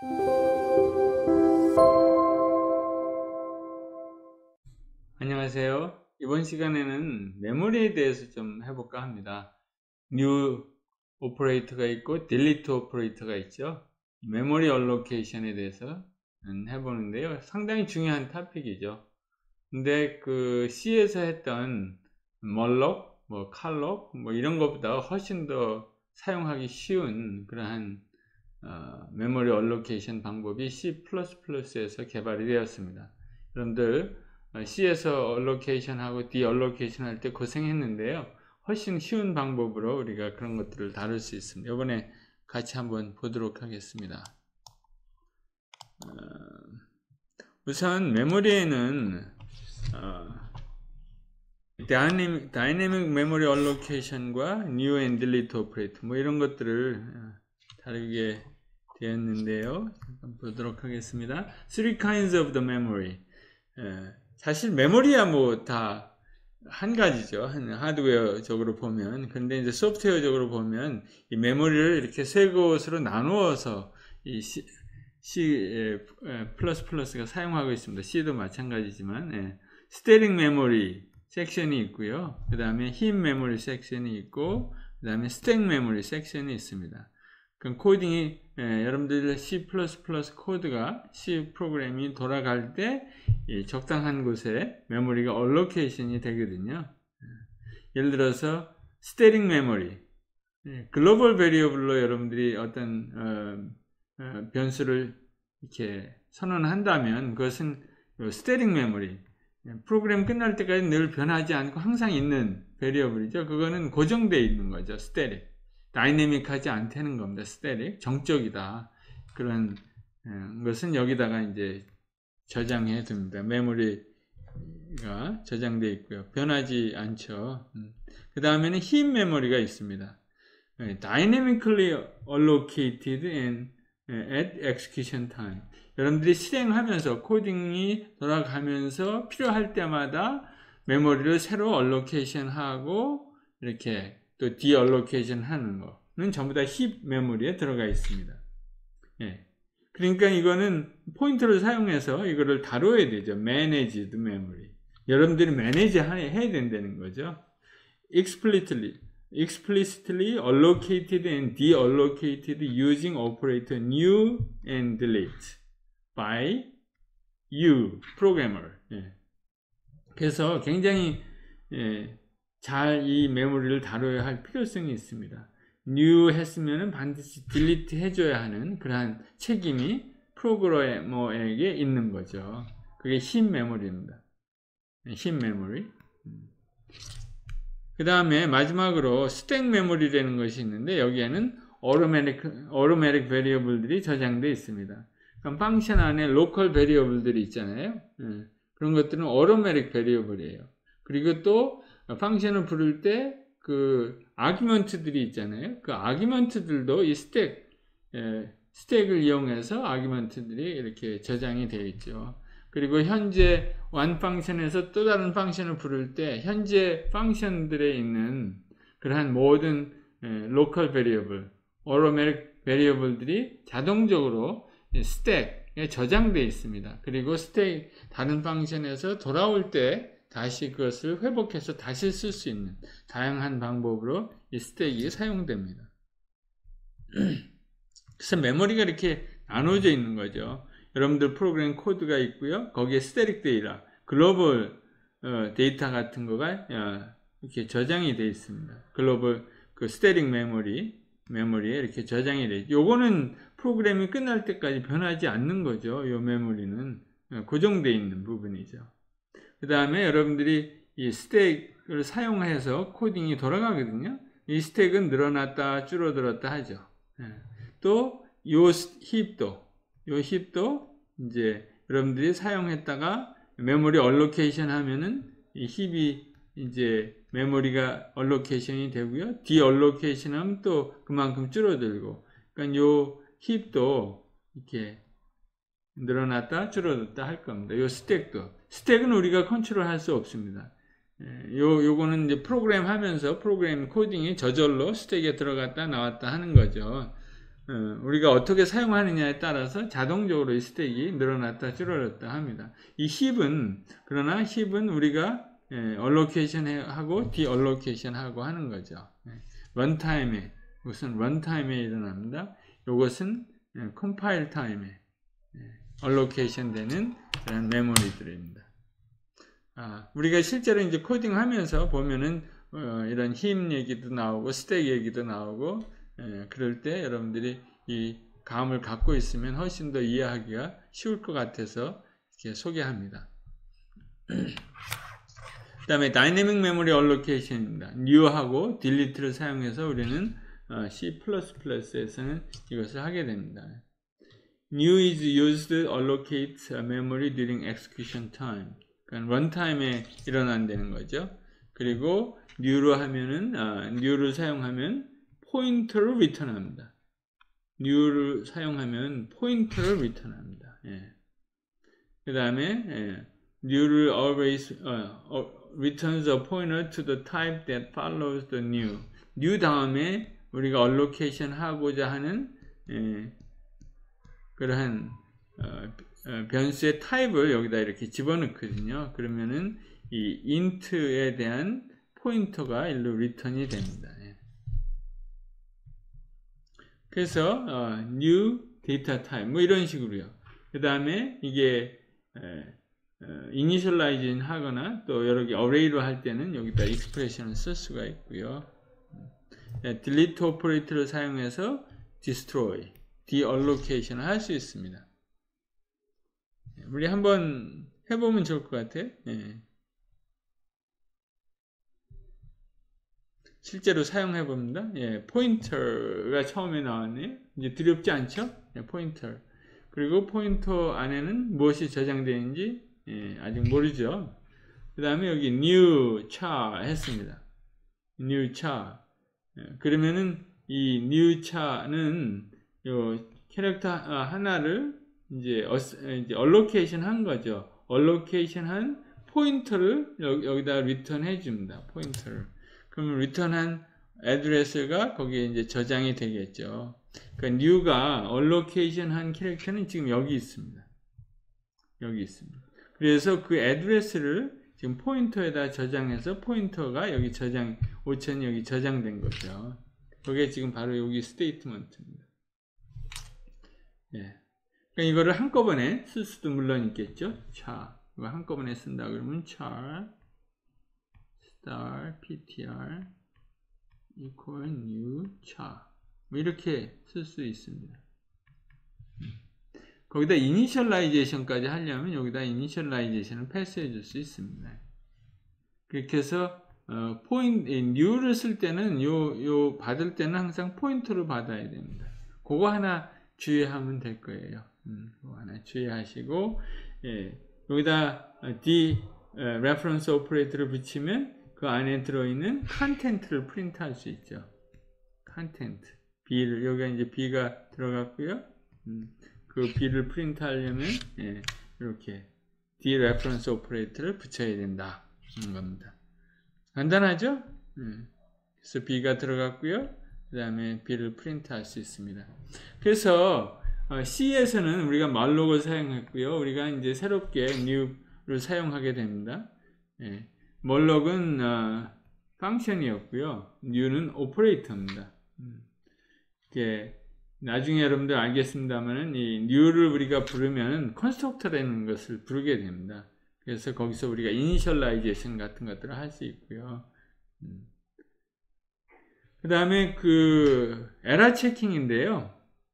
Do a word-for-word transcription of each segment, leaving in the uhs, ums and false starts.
안녕하세요. 이번 시간에는 메모리에 대해서 좀 해볼까 합니다. new 오퍼레이터가 있고 delete 오퍼레이터가 있죠. 메모리 얼로케이션에 대해서 해보는데요. 상당히 중요한 토픽이죠. 근데 그 C에서 했던 멀록, 뭐 칼록, 뭐 이런 것보다 훨씬 더 사용하기 쉬운 그러한 어, 메모리 얼로케이션 방법이 C 플러스 플러스에서 개발이 되었습니다. 여러분들 C에서 얼로케이션 하고 D 얼로케이션 할 때 고생했는데요. 훨씬 쉬운 방법으로 우리가 그런 것들을 다룰 수 있습니다. 이번에 같이 한번 보도록 하겠습니다. 어, 우선 메모리에는 어, 다이내믹, 다이내믹 메모리 얼로케이션과 new and delete operator 뭐 이런 것들을 다루게 되었는데요. 잠깐 보도록 하겠습니다. Three kinds of the memory. 예, 사실 메모리야 뭐 다 한 가지죠. 하드웨어적으로 보면. 근데 이제 소프트웨어적으로 보면 이 메모리를 이렇게 세 곳으로 나누어서 이 C, C 플러스 플러스가 사용하고 있습니다. C도 마찬가지지만 예. 스테링 메모리 섹션이 있고요. 그 다음에 힙 메모리 섹션이 있고 그 다음에 스택 메모리 섹션이 있습니다. 그럼 코딩이 예, 여러분들 C 플러스 플러스 코드가 C 프로그램이 돌아갈 때 이 적당한 곳에 메모리가 얼로케이션이 되거든요. 예를 들어서 스테링 메모리, 예, 글로벌 베리어블로 여러분들이 어떤 어, 어, 변수를 이렇게 선언한다면 그것은 스테링 메모리, 프로그램 끝날 때까지 늘 변하지 않고 항상 있는 베리어블이죠. 그거는 고정되어 있는 거죠. 스테릭. 다이내믹하지 않다는 겁니다. 스테릭. 정적이다. 그런 것은 여기다가 이제 저장해 둡니다. 메모리가 저장되어 있고요. 변하지 않죠. 그 다음에는 힙 메모리가 있습니다. Dynamically allocated and at execution time. 여러분들이 실행하면서 코딩이 돌아가면서 필요할 때마다 메모리를 새로 얼로케이션 하고 이렇게 또 디얼로케이션 하는 거는 전부 다 힙 메모리에 들어가 있습니다. 예. 그러니까 이거는 포인터를 사용해서 이거를 다뤄야 되죠. Managed memory. 여러분들이 manage 해야 된다는 거죠. Explicitly, explicitly allocated and deallocated using operator new and delete by you, programmer. 예. 그래서 굉장히 예, 잘 이 메모리를 다뤄야 할 필요성이 있습니다. new 했으면 반드시 delete 해줘야 하는 그러한 책임이 프로그래머에게 있는 거죠. 그게 힙 메모리입니다. 힙 메모리. 그 다음에 마지막으로 스택 메모리라는 것이 있는데 여기에는 automatic, automatic variable들이 저장되어 있습니다. 그럼 펑션 안에 local variable들이 있잖아요. 그런 것들은 automatic variable이에요. 그리고 또 펑션을 부를 때 그 아규먼트들이 있잖아요. 그 아규먼트들도 이 스택, 예, 스택을 이용해서 아규먼트들이 이렇게 저장이 되어 있죠. 그리고 현재 one 펑션에서 또 다른 펑션을 부를 때 현재 펑션들에 있는 그러한 모든 예, 로컬 베리어블, automatic 베리어블들이 자동적으로 스택에 저장되어 있습니다. 그리고 스택 다른 펑션에서 돌아올 때 다시 그것을 회복해서 다시 쓸 수 있는 다양한 방법으로 이 스택이 사용됩니다. 그래서 메모리가 이렇게 나눠져 있는 거죠. 여러분들 프로그램 코드가 있고요. 거기에 스태틱 데이터, 글로벌 어, 데이터 같은 거가 어, 이렇게 저장이 되어 있습니다. 글로벌 그 스태틱 메모리, 메모리에 이렇게 저장이 되어 있죠. 요거는 프로그램이 끝날 때까지 변하지 않는 거죠. 요 메모리는 어, 고정되어 있는 부분이죠. 그 다음에 여러분들이 이 스택을 사용해서 코딩이 돌아가거든요. 이 스택은 늘어났다 줄어들었다 하죠. 또 요 힙도 요 힙도 이제 여러분들이 사용했다가 메모리 얼로케이션 하면은 이 힙이 이제 메모리가 얼로케이션이 되고요. 디얼로케이션 하면 또 그만큼 줄어들고. 그러니까 요 힙도 이렇게 늘어났다 줄어들었다 할 겁니다. 요 스택도. 스택은 우리가 컨트롤 할 수 없습니다. 요, 요거는 이제 프로그램 하면서 프로그램 코딩이 저절로 스택에 들어갔다 나왔다 하는 거죠. 어, 우리가 어떻게 사용하느냐에 따라서 자동적으로 이 스택이 늘어났다 줄어들었다 합니다. 이 힙은 그러나 힙은 우리가 예, allocation 하고 deallocation 하고 하는 거죠. 예, 런타임에 무슨 런타임에 일어납니다. 이것은 예, 컴파일 타임에 예, allocation 되는 그런 메모리들입니다. 아, 우리가 실제로 이제 코딩하면서 보면은 어, 이런 힙 얘기도 나오고 스택 얘기도 나오고 예, 그럴 때 여러분들이 이 감을 갖고 있으면 훨씬 더 이해하기가 쉬울 것 같아서 이렇게 소개합니다. 그 다음에 Dynamic Memory Allocation입니다. New하고 Delete를 사용해서 우리는 어, C 플러스 플러스에서는 이것을 하게 됩니다. New is used to allocate memory during execution time. 그러니까 런타임에 일어난다는 거죠. 그리고 new로 하면은 아, new를 사용하면 포인터를 리턴합니다. new를 사용하면 포인터를 리턴합니다. 예. 그 다음에 예. new를 always uh, uh, returns a pointer to the type that follows the new. new 다음에 우리가 allocation 하고자 하는 예, 그러한 어, 어, 변수의 타입을 여기다 이렇게 집어넣거든요. 그러면은 이 int에 대한 포인터가 일로 리턴이 됩니다. 예. 그래서 어, new data type 뭐 이런 식으로요. 그 다음에 이게 에, 어, initializing 하거나 또 여러 개 array로 할 때는 여기다 expression을 쓸 수가 있고요. 예, delete operator를 사용해서 destroy, deallocation을 할 수 있습니다. 우리 한번 해보면 좋을 것 같아요. 예. 실제로 사용해 봅니다. 예, 포인터가 처음에 나왔네요. 이제 두렵지 않죠? 예, 포인터. 그리고 포인터 안에는 무엇이 저장되어 있는지 예, 아직 모르죠. 그 다음에 여기 new char 했습니다. new char. 예, 그러면은 이 new char는 요 캐릭터 하나를 이제, 어, 이제 allocation 한 거죠. allocation 한 포인터를 여기, 여기다 return 해줍니다. 포인터를. 그러면 return한 address가 거기에 이제 저장이 되겠죠. 그러니까 new가 allocation 한 캐릭터는 지금 여기 있습니다. 여기 있습니다. 그래서 그 address를 지금 포인터에다 저장해서 포인터가 여기 저장, 오천이 여기 저장된 거죠. 그게 지금 바로 여기 스테이트먼트입니다. 예. 그러니까 이거를 한꺼번에 쓸 수도 물론 있겠죠. char. 이거 한꺼번에 쓴다 그러면 char star ptr equal new char 뭐 이렇게 쓸 수 있습니다. 거기다 initialization까지 하려면 여기다 initialization을 패스해 줄 수 있습니다. 그렇게 해서 어, 포인트 new를 쓸 때는 요, 요 받을 때는 항상 포인터를 받아야 됩니다. 그거 하나 주의하면 될 거예요. 음, 그거 하나 주의하시고 예, 여기다 d reference operator를 붙이면 그 안에 들어있는 content를 프린트할 수 있죠. content b를 여기가 이제 b가 들어갔고요. 음, 그 b를 프린트하려면 예, 이렇게 d reference operator를 붙여야 된다 하는 겁니다. 간단하죠? 예, 그래서 b가 들어갔고요. 그 다음에 b를 프린트할 수 있습니다. 그래서 어, C에서는 우리가 malloc 사용했고요. 우리가 이제 새롭게 new를 사용하게 됩니다. 예, malloc은 어, 펑션이었고요. new는 오퍼레이터입니다. 음, 이게 나중에 여러분들 알겠습니다만은 이 new를 우리가 부르면 constructor라는 것을 부르게 됩니다. 그래서 거기서 우리가 initialization 같은 것들을 할 수 있고요. 음. 그 다음에 그 error checking인데요.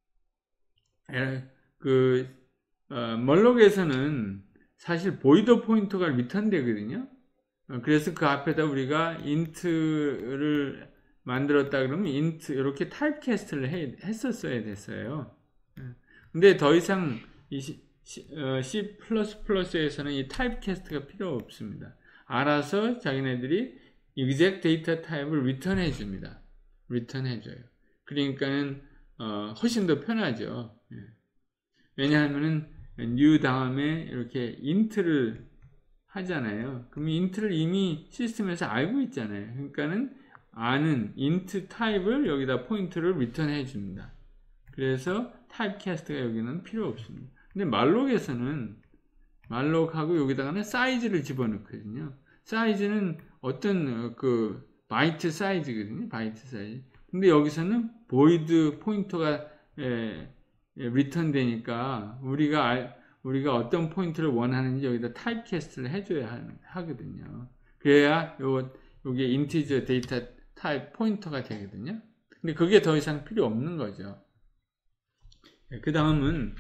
그 어, 멀록에서는 사실 보이더 포인터가 리턴 되거든요. 어, 그래서 그 앞에다 우리가 int를 만들었다 그러면 int 이렇게 타입캐스트를 해, 했었어야 됐어요. 근데 더 이상 이 C, 어, C 플러스 플러스에서는 이 타입캐스트가 필요 없습니다. 알아서 자기네들이 exact data 타입을 리턴 해줍니다. 리턴 해줘요. 그러니까는 어, 훨씬 더 편하죠. 예. 왜냐하면은 new 다음에 이렇게 int를 하잖아요. 그럼 int를 이미 시스템에서 알고 있잖아요. 그러니까는 아는 int 타입을 여기다 포인트를 리턴 해줍니다. 그래서 타입캐스트가 여기는 필요 없습니다. 근데 말록에서는 말록하고 여기다가는 사이즈를 집어넣거든요. 사이즈는 어떤 그 바이트 사이즈거든요. 바이트 사이즈. 근데 여기서는 void 포인터가 리턴 되니까 우리가 알, 우리가 어떤 포인트를 원하는지 여기다 타입캐스트를 해줘야 하, 하거든요. 그래야 요 요게 인티저 데이터 타입 포인터가 되거든요. 근데 그게 더 이상 필요 없는 거죠. 그 다음은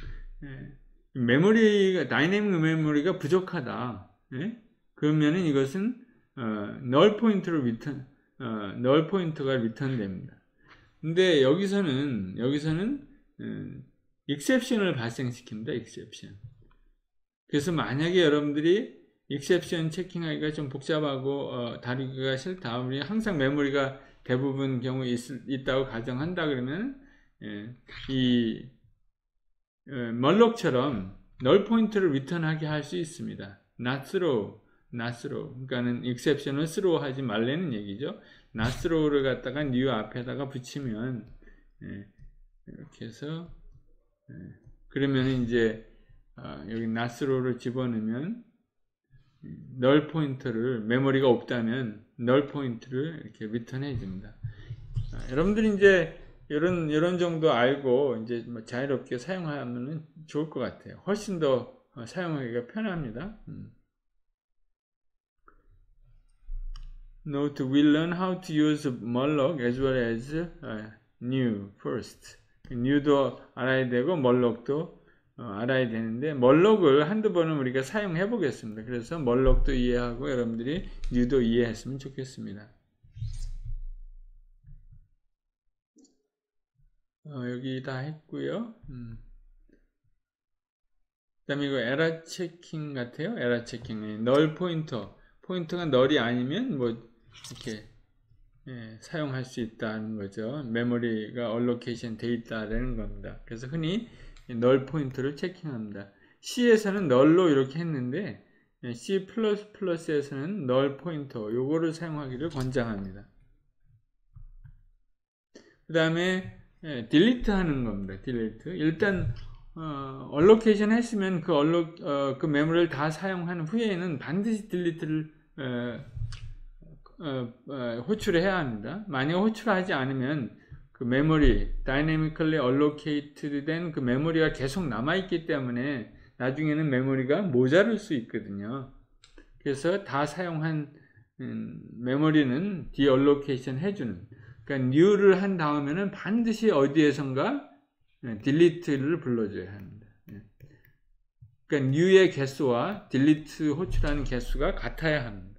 메모리가 다이내믹 메모리가 부족하다. 예? 그러면은 이것은 어, null 포인트로 리턴 어, null 포인트가 리턴 됩니다. 근데 여기서는 여기서는 음, exception을 발생시킵니다. exception. 그래서 만약에 여러분들이 exception 체킹하기가 좀 복잡하고 어, 다루기가 싫다. 우리 항상 메모리가 대부분 경우 있, 있다고 가정한다 그러면 예, 이 예, 멀록처럼 null 포인트를 리턴하게 할 수 있습니다. not throw, not throw. 그러니까는 exception을 throw 하지 말라는 얘기죠. not throw를 갖다가 new 앞에다가 붙이면 예, 이렇게 해서 예, 그러면 이제 어, 여기 not throw를 집어넣으면 null 포인트를 메모리가 없다면 null 포인트를 이렇게 리턴해 줍니다. 아, 여러분들이 이제 이런 이런 정도 알고 이제 자유롭게 사용하면 좋을 것 같아요. 훨씬 더 사용하기가 편합니다. 음. Note: we learn how to use malloc as well as uh, new first. new도 알아야 되고 maloc도 어, 알아야 되는데 maloc을 한두 번은 우리가 사용해 보겠습니다. 그래서 maloc도 이해하고 여러분들이 new도 이해했으면 좋겠습니다. 어, 여기 다 했고요. 음. 그 다음에 이거 에러 체킹 같아요. 에러 체킹. 널 포인터. 포인터가 널이 아니면 뭐 이렇게 예, 사용할 수 있다는 거죠. 메모리가 allocation 돼 있다라는 겁니다. 그래서 흔히 널 포인터를 체킹합니다. C에서는 널로 이렇게 했는데 C 플러스 플러스에서는 널 포인터 요거를 사용하기를 권장합니다. 그 다음에 예, 딜리트 하는 겁니다. 딜리트. 일단 어, allocation 했으면 그, allo, 어, 그 메모리를 다 사용한 후에는 반드시 딜리트를 어, 어, 어, 호출해야 합니다. 만약 호출하지 않으면 그 메모리, dynamically allocated 된 그 메모리가 계속 남아있기 때문에 나중에는 메모리가 모자랄 수 있거든요. 그래서 다 사용한 음, 메모리는 deallocation 해주는, 그러니까 new를 한 다음에는 반드시 어디에선가 delete를 불러줘야 합니다. 그러니까 new의 개수와 delete 호출하는 개수가 같아야 합니다.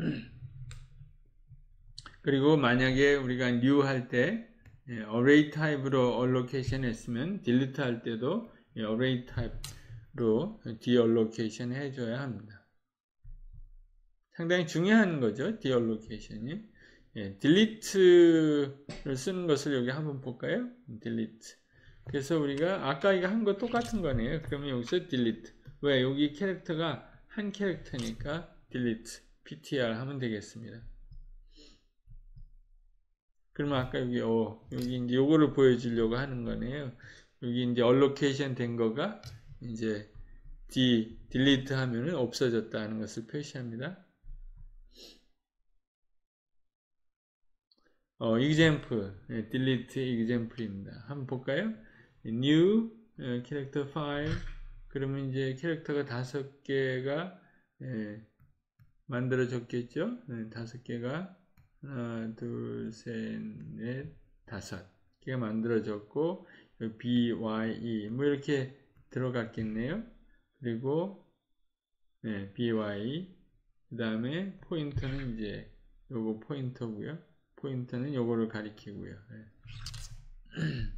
그리고 만약에 우리가 new 할 때 array type로 allocation 했으면 delete 할 때도 array type로 deallocation 해줘야 합니다. 상당히 중요한 거죠, deallocation이. 예, delete를 쓰는 것을 여기 한번 볼까요? delete. 그래서 우리가 아까 이거 한 거 똑같은 거네요. 그러면 여기서 delete. 왜? 여기 캐릭터가 한 캐릭터니까 delete, ptr 하면 되겠습니다. 그러면 아까 여기, 어, 여기 이제 요거를 보여주려고 하는 거네요. 여기 이제 allocation 된 거가 이제 d, delete 하면은 없어졌다는 것을 표시합니다. 어, example, 네, delete example입니다. 한번 볼까요? new, 예, 캐릭터 파일. 그러면 이제 캐릭터가 다섯 개가, 예, 만들어졌겠죠? 네, 다섯 개가, 하나, 둘, 셋, 넷, 다섯 개가 만들어졌고, B, Y, E, 뭐 이렇게 들어갔겠네요. 그리고, 네, B, Y, 그 다음에 포인터는 이제 요거 포인터고요. 포인터는 요거를 가리키고요. 네.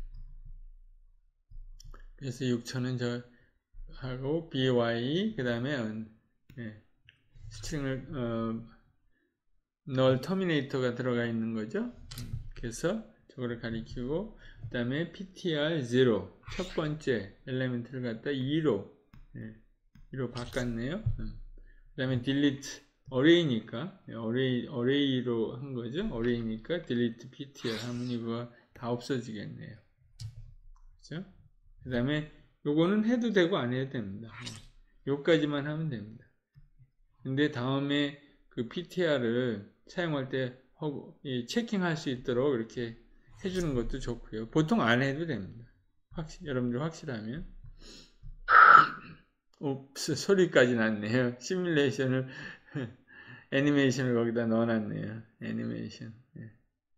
그래서 육천은 저 하고 by 그 다음에 네. 스트링을 어, null terminator가 들어가 있는 거죠. 그래서 저거를 가리키고 그 다음에 ptr zero 첫 번째 엘리멘트를 갖다 이로 네. 이로 바꿨네요. 그 다음에 delete array니까 array, array로 한 거죠. array니까 delete ptr 하면 이거 다 없어지겠네요. 그죠? 그 다음에 요거는 해도 되고 안 해도 됩니다. 요까지만 하면 됩니다. 근데 다음에 그 피티알을 사용할 때 허구, 체킹할 수 있도록 이렇게 해주는 것도 좋고요. 보통 안 해도 됩니다. 확실, 여러분들 확실하면. 옵스, 소리까지 났네요. 시뮬레이션을, 애니메이션을 거기다 넣어놨네요. 애니메이션. 네.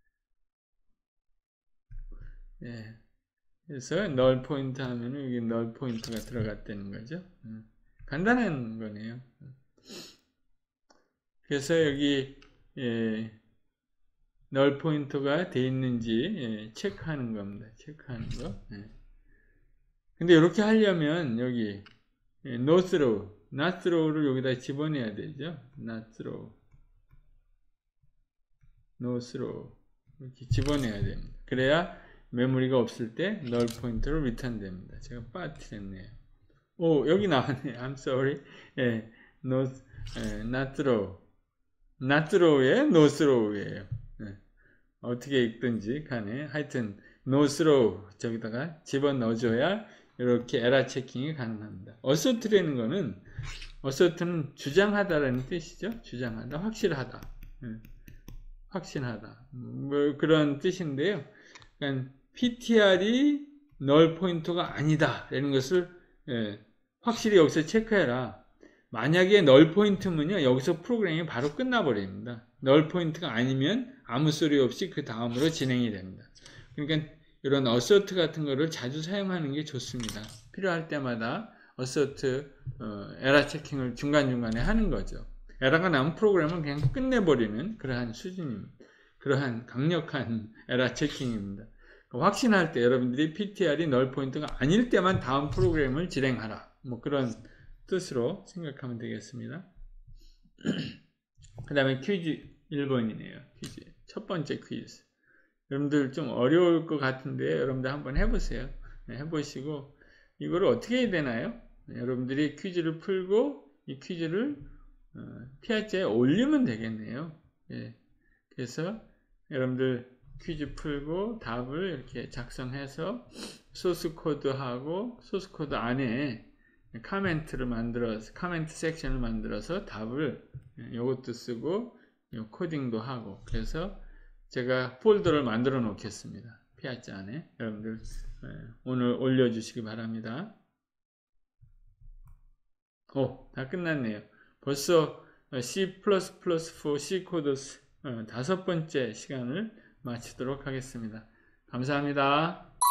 네. 그래서 널 포인트 하면은 여기 널 포인트가 들어갔다는 거죠. 음. 간단한 거네요. 그래서 여기 예, 널 포인트가 돼 있는지 예, 체크하는 겁니다. 체크하는 거. 예. 근데 이렇게 하려면 여기 예, no throw, not throw를 여기다 집어내야 되죠. not throw, no throw 이렇게 집어내야 됩니다. 그래야 메모리가 없을 때 널 포인트로 리턴 됩니다. 제가 빠뜨렸네요. 오, 여기 나왔네. I'm sorry. 예, no, 예, not throw. not throw에 no throw예요. 예, 어떻게 읽든지 간에 하여튼 no throw 저기다가 집어넣어줘야 이렇게 에러 체킹이 가능합니다. assert라는 거는 assert는 주장하다라는 뜻이죠. 주장하다, 확실하다. 예, 확신하다. 뭐 그런 뜻인데요. 그러니까 피티알이 널 포인터가 아니다 라는 것을 예, 확실히 여기서 체크해라. 만약에 널 포인트면요 여기서 프로그램이 바로 끝나버립니다. 널 포인트가 아니면 아무 소리 없이 그 다음으로 진행이 됩니다. 그러니까 이런 어서트 같은 거를 자주 사용하는 게 좋습니다. 필요할 때마다 어서트 어, 에러 체킹을 중간중간에 하는 거죠. 에러가 나면 프로그램을 그냥 끝내버리는 그러한 수준입니다. 그러한 강력한 에러 체킹입니다. 확신할 때 여러분들이 피티알이 널 포인트가 아닐 때만 다음 프로그램을 진행하라. 뭐 그런 뜻으로 생각하면 되겠습니다. 그 다음에 퀴즈 일 번이네요. 퀴즈. 첫 번째 퀴즈. 여러분들 좀 어려울 것 같은데 여러분들 한번 해보세요. 네, 해보시고 이거를 어떻게 해야 되나요? 네, 여러분들이 퀴즈를 풀고 이 퀴즈를 어, 피아자에 올리면 되겠네요. 네, 그래서 여러분들 퀴즈 풀고 답을 이렇게 작성해서 소스 코드하고 소스 코드 안에 카멘트를 만들어서 카멘트 섹션을 만들어서 답을 이것도 쓰고 코딩도 하고 그래서 제가 폴더를 만들어 놓겠습니다. 피아자 안에 여러분들 오늘 올려주시기 바랍니다. 오, 다 끝났네요. 벌써 C 플러스 플러스 사 C 코드 다섯 번째 시간을 마치도록 하겠습니다. 감사합니다.